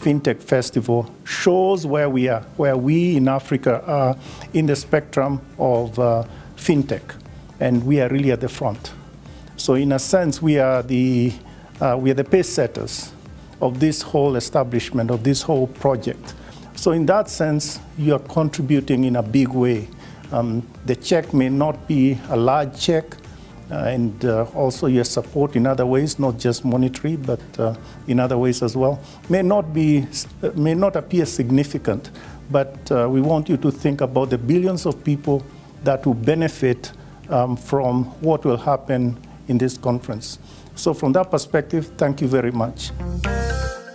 FinTech Festival shows where we are, where we in Africa are in the spectrum of FinTech, and we are really at the front. So in a sense, we are the pace setters of this whole establishment, of this whole project. So in that sense, you are contributing in a big way. The check may not be a large check, and also your support in other ways, not just monetary, but in other ways as well, may not appear significant, but we want you to think about the billions of people that will benefit from what will happen in this conference. So from that perspective, thank you very much.